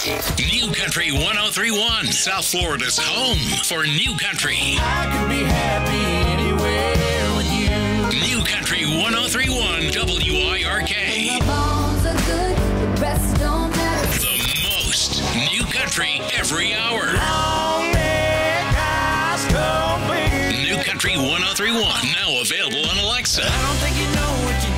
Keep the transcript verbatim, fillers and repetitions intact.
New Country one oh three point one, South Florida's home for New Country. I could be happy anywhere with you. New Country one oh three point one W I R K. The bones are good, the rest don't matter. The most New Country every hour. Long neck, eyes complete. New Country one oh three point one, now available on Alexa. I don't think you know what you